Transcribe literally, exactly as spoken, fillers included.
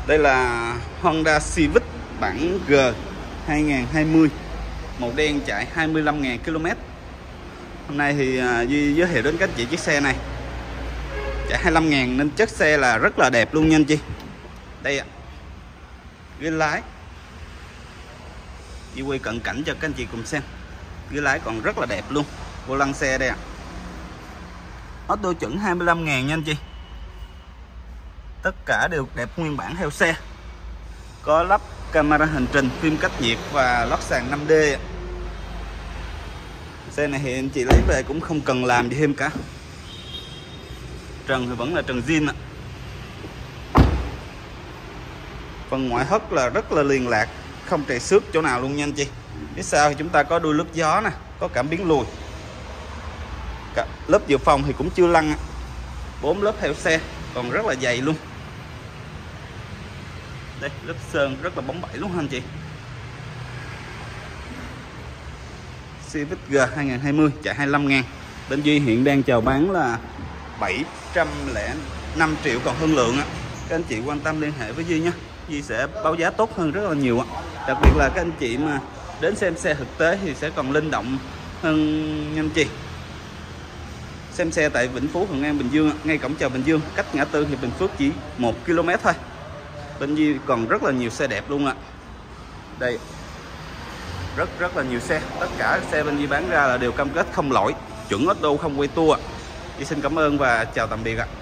Đây là Honda Civic bản G hai nghìn không trăm hai mươi, màu đen, chạy hai mươi lăm nghìn ki lô mét. Hôm nay thì Duy giới thiệu đến các anh chị chiếc xe này chạy hai mươi lăm nghìn nên chất xe là rất là đẹp luôn nha anh chị. Đây ạ, ghế lái Duy quay cận cảnh cho các anh chị cùng xem. Ghế lái còn rất là đẹp luôn. Vô lăng xe đây ạ, hết đôi chuẩn hai mươi lăm nghìn nha anh chị. Tất cả đều đẹp nguyên bản theo xe. Có lắp camera hành trình, phim cách nhiệt và lót sàn năm D. Xe này thì anh chị lấy về cũng không cần làm gì thêm cả. Trần thì vẫn là trần zin ạ. Phần ngoại thất là rất là liền lạc, không trầy xước chỗ nào luôn nha anh chị. Phía sau thì chúng ta có đuôi lướt gió nè, có cảm biến lùi. Cả lớp dự phòng thì cũng chưa lăn, bốn lớp theo xe còn rất là dày luôn. Đây, lớp sơn rất là bóng bẩy luôn anh chị. Civic G hai nghìn không trăm hai mươi chạy hai mươi lăm nghìn. Bên Duy hiện đang chào bán là bảy trăm lẻ năm triệu còn hơn lượng á. Các anh chị quan tâm liên hệ với Duy nhé, Duy sẽ báo giá tốt hơn rất là nhiều á. Đặc biệt là các anh chị mà đến xem xe thực tế thì sẽ còn linh động hơn nha anh chị. Xem xe tại Vĩnh Phú, Thuận An, Bình Dương, ngay cổng chào Bình Dương, cách ngã tư Hiệp Bình Phước chỉ một ki lô mét thôi. Bên Duy còn rất là nhiều xe đẹp luôn ạ. Đây, rất rất là nhiều xe. Tất cả xe bên Duy bán ra là đều cam kết không lỗi, chuẩn ớt đô không quay tua. Duy xin cảm ơn và chào tạm biệt ạ.